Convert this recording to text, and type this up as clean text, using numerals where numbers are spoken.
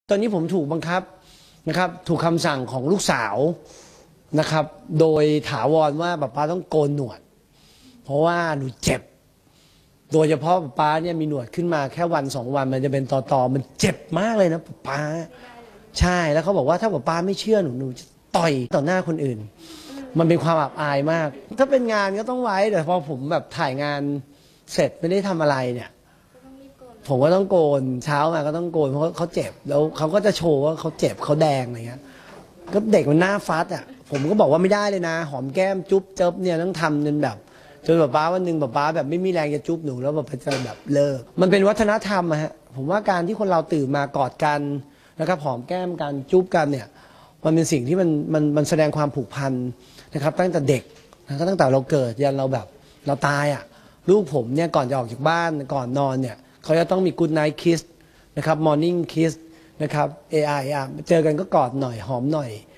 ตอนนี้ผมถูกบังคับนะครับถูกคำสั่งของลูกสาวนะครับโดยถาวรว่าป๊าต้องโกนหนวดเพราะว่าหนูเจ็บโดยเฉพาะป๊าเนี่ยมีหนวดขึ้นมาแค่วัน2 วันมันจะเป็นตอมันเจ็บมากเลยนะป๊าใช่แล้วเขาบอกว่าถ้าป๊าไม่เชื่อหนูจะต่อยต่อหน้าคนอื่นมันเป็นความอับอายมากถ้าเป็นงานก็ต้องไว้แต่พอผมแบบถ่ายงานเสร็จไม่ได้ทำอะไรเนี่ยผมก็ต้องโกนเช้ามาก็ต้องโกนเพราะเขาเจ็บแล้วเขาก็จะโชว์ว่าเขาเจ็บเขาแดงอะไรเงี้ยก็เด็กมันหน้าฟัดอ่ะผมก็บอกว่าไม่ได้เลยนะหอมแก้มจุ๊บเจิบเนี่ยต้องทำจนแบบจนป๊าวันหนึ่งป๊าแบบไม่มีแรงจะจุ๊บหนูแล้วป๊าจะแบบเลิกมันเป็นวัฒนธรรมอะฮะผมว่าการที่คนเราตื่นมากอดกันนะครับหอมแก้มกันจุ๊บกันเนี่ยมันเป็นสิ่งที่มันแสดงความผูกพันนะครับตั้งแต่เด็กนะตั้งแต่เราเกิดยันเราแบบเราตายอ่ะลูกผมเนี่ยก่อนจะออกจากบ้านก่อนนอนเนี่ยเขาจะต้องมี Good Night Kiss นะครับ Morning Kiss นะครับ AI เจอกันก็กอดหน่อยหอมหน่อย